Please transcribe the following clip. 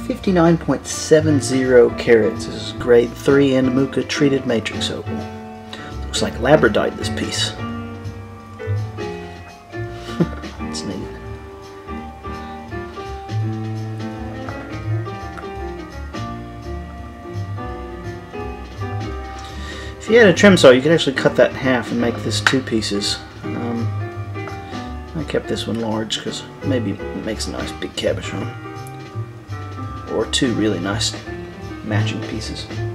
59.70 carats. This is grade 3 Andamooka Treated Matrix Opal. Looks like labradorite, this piece. That's neat. If you had a trim saw, you could actually cut that in half and make this 2 pieces. I kept this one large because maybe it makes a nice big cabochon. Or 2 really nice matching pieces.